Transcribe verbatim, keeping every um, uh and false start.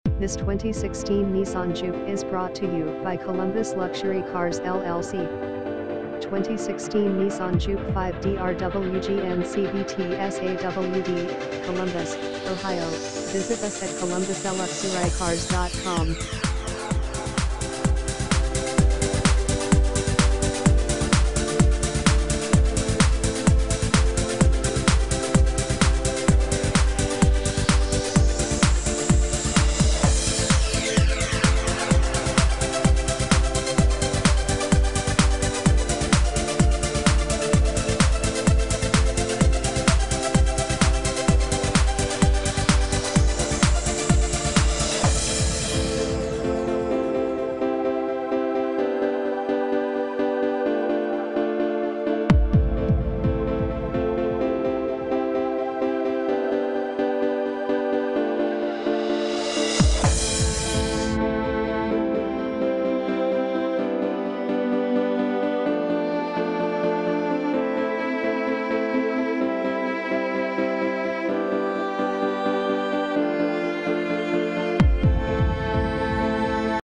This twenty sixteen Nissan JUKE is brought to you by Columbus Luxury Cars L L C. twenty sixteen Nissan JUKE five D R W G N C V T S A W D, Columbus, Ohio. Visit us at columbus luxury cars dot com.